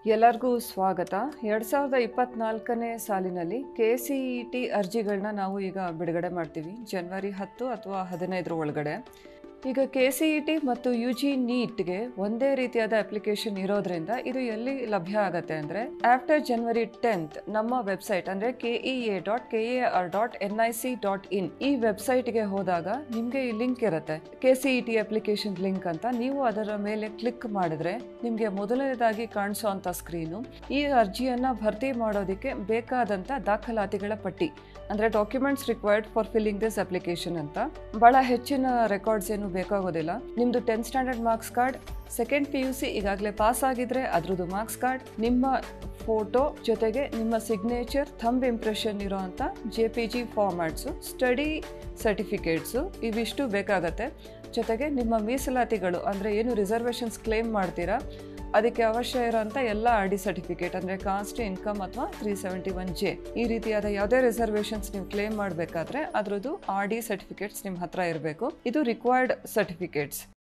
ಎಲ್ಲರಿಗೂ ಸ್ವಾಗತ. 2024ನೇ ಸಾಲಿನಲ್ಲಿ KCET ಅರ್ಜಿಗಳನ್ನ ನಾವು ಈಗ ಬಿಡುಗಡೆ ಮಾಡ್ತೀವಿ ಜನವರಿ 10 ಅಥವಾ 15 ಒಳಗಡೆ. ಈಗ KCET ಮತ್ತು UG NEETಗೆ ಒಂದೇ ರೀತಿಯಾದ ಅಪ್ಲಿಕೇಶನ್ ಇರೋದ್ರಿಂದ ಇದು ಎಲ್ಲಿ ಲಭ್ಯ ಆಗುತ್ತೆ ಅಂದರೆ ಆಫ್ಟರ್ ಜನವರಿ 10th ನಮ್ಮ ವೆಬ್ಸೈಟ್ ಅಂದರೆ kea.kar.nic.in ಈ ವೆಬ್ಸೈಟ್ಗೆ ಹೋದಾಗ ನಿಮಗೆ ಈ ಲಿಂಕ್ ಇರುತ್ತೆ, KCET ಅಪ್ಲಿಕೇಶನ್ ಲಿಂಕ್ ಅಂತ. ನೀವು ಅದರ ಮೇಲೆ ಕ್ಲಿಕ್ ಮಾಡಿದ್ರೆ ನಿಮಗೆ ಮೊದಲನೇದಾಗಿ ಕಾಣಿಸೋಂಥ ಸ್ಕ್ರೀನು ಈ ಅರ್ಜಿಯನ್ನು ಭರ್ತಿ ಮಾಡೋದಕ್ಕೆ ಬೇಕಾದಂಥ ದಾಖಲಾತಿಗಳ ಪಟ್ಟಿ ಅಂದರೆ documents required for filling this application ಅಂತ. ಭಾಳ ಹೆಚ್ಚಿನ ರೆಕಾರ್ಡ್ಸ್ ಏನು ಬೇಕಾಗೋದಿಲ್ಲ. ನಿಮ್ಮದು 10th standard marks card, second PUC ಈಗಾಗಲೇ ಪಾಸ್ ಆಗಿದ್ರೆ ಅದರದ್ದು ಮಾರ್ಕ್ಸ್ ಕಾರ್ಡ್, ನಿಮ್ಮ ಫೋಟೋ ಜೊತೆಗೆ ನಿಮ್ಮ ಸಿಗ್ನೇಚರ್, ಥಂಬ್ ಇಂಪ್ರೆಷನ್ ಇರೋವಂಥ JPG ಫಾರ್ಮ್ಯಾಟ್ಸು, ಸ್ಟಡಿ ಸರ್ಟಿಫಿಕೇಟ್ಸು ಇವಿಷ್ಟು ಬೇಕಾಗತ್ತೆ. ಜೊತೆಗೆ ನಿಮ್ಮ ಮೀಸಲಾತಿಗಳು ಅಂದರೆ ಏನು ರಿಸರ್ವೇಷನ್ಸ್ ಕ್ಲೇಮ್ ಮಾಡ್ತೀರಾ ಅದಕ್ಕೆ ಅವಶ್ಯ ಇರೋಂಥ ಎಲ್ಲ RD ಸರ್ಟಿಫಿಕೇಟ್ ಅಂದರೆ ಕಾಸ್ಟ್, ಇನ್ಕಮ್ ಅಥವಾ 371J ಈ ರೀತಿಯಾದ ಯಾವುದೇ ರಿಸರ್ವೇಷನ್ಸ್ ನೀವು ಕ್ಲೇಮ್ ಮಾಡಬೇಕಾದ್ರೆ ಅದರದ್ದು RD ಸರ್ಟಿಫಿಕೇಟ್ಸ್ ನಿಮ್ಮ ಹತ್ರ ಇರಬೇಕು. ಇದು ರಿಕ್ವೈರ್ಡ್ ಸರ್ಟಿಫಿಕೇಟ್ಸ್.